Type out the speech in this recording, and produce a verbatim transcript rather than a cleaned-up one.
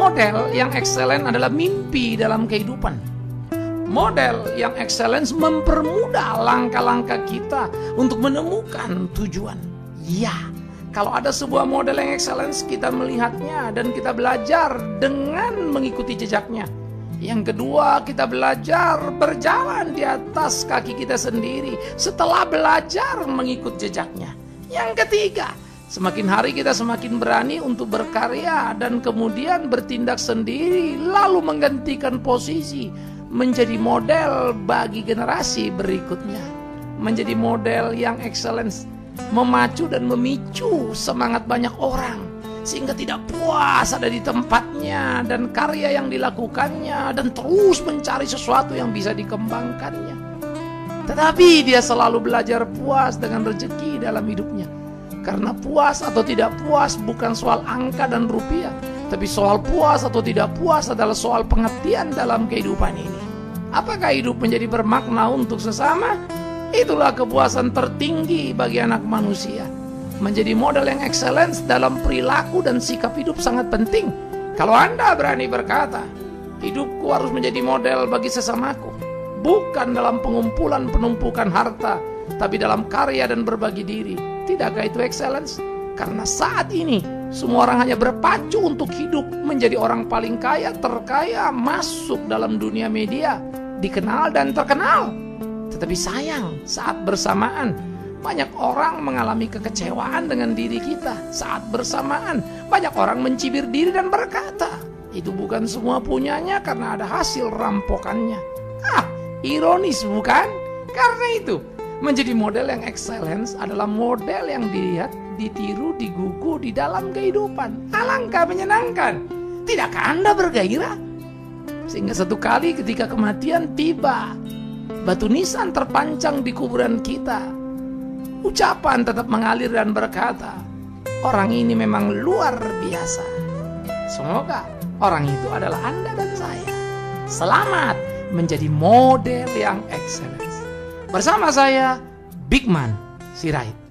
model yang excellent adalah mimpi dalam kehidupan. Model yang excellence mempermudah langkah-langkah kita untuk menemukan tujuan. Ya, kalau ada sebuah model yang excellence, kita melihatnya dan kita belajar dengan mengikuti jejaknya. Yang kedua, kita belajar berjalan di atas kaki kita sendiri setelah belajar mengikut jejaknya. Yang ketiga, semakin hari kita semakin berani untuk berkarya dan kemudian bertindak sendiri, lalu menggantikan posisi menjadi model bagi generasi berikutnya. Menjadi model yang excellence memacu dan memicu semangat banyak orang, sehingga tidak puas ada di tempatnya dan karya yang dilakukannya, dan terus mencari sesuatu yang bisa dikembangkannya. Tetapi dia selalu belajar puas dengan rezeki dalam hidupnya. Karena puas atau tidak puas bukan soal angka dan rupiah, tapi soal puas atau tidak puas adalah soal pengertian dalam kehidupan ini. Apakah hidup menjadi bermakna untuk sesama? Itulah kepuasan tertinggi bagi anak manusia. Menjadi model yang excellence dalam perilaku dan sikap hidup sangat penting. Kalau Anda berani berkata, hidupku harus menjadi model bagi sesamaku, bukan dalam pengumpulan penumpukan harta, tapi dalam karya dan berbagi diri. Tidakkah itu excellence? Karena saat ini semua orang hanya berpacu untuk hidup menjadi orang paling kaya, terkaya, masuk dalam dunia media, dikenal dan terkenal. Tetapi sayang, saat bersamaan banyak orang mengalami kekecewaan dengan diri kita. Saat bersamaan banyak orang mencibir diri dan berkata, itu bukan semua punyanya karena ada hasil rampokannya. Ah, ironis bukan? Karena itu menjadi model yang excellence adalah model yang dilihat, ditiru, digugu di dalam kehidupan. Alangkah menyenangkan. Tidakkah Anda bergairah? Sehingga satu kali ketika kematian tiba, batu nisan terpancang di kuburan kita, ucapan tetap mengalir dan berkata, orang ini memang luar biasa. Semoga orang itu adalah Anda dan saya. Selamat menjadi model yang excellence. Bersama saya, Bigman Sirait.